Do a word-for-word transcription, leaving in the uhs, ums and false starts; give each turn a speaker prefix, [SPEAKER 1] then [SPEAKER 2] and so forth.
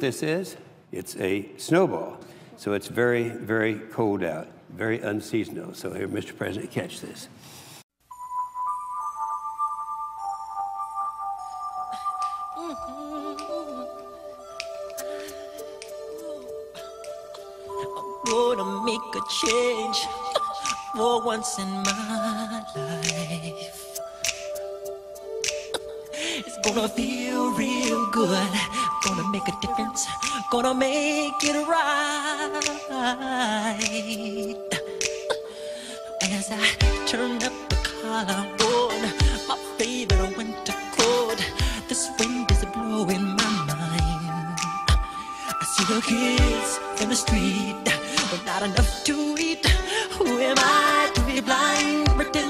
[SPEAKER 1] this is? It's a snowball. So it's very, very cold out, very unseasonal. So here, Mister President, catch this.
[SPEAKER 2] I'm gonna make a change for once in my life. It's gonna feel real good. Gonna make a difference. Gonna make it right. As I turn up the collar on my favorite winter coat, this wind is blowing my mind. I see the kids in the street, but not enough to eat. Who am I to be blind? Pretend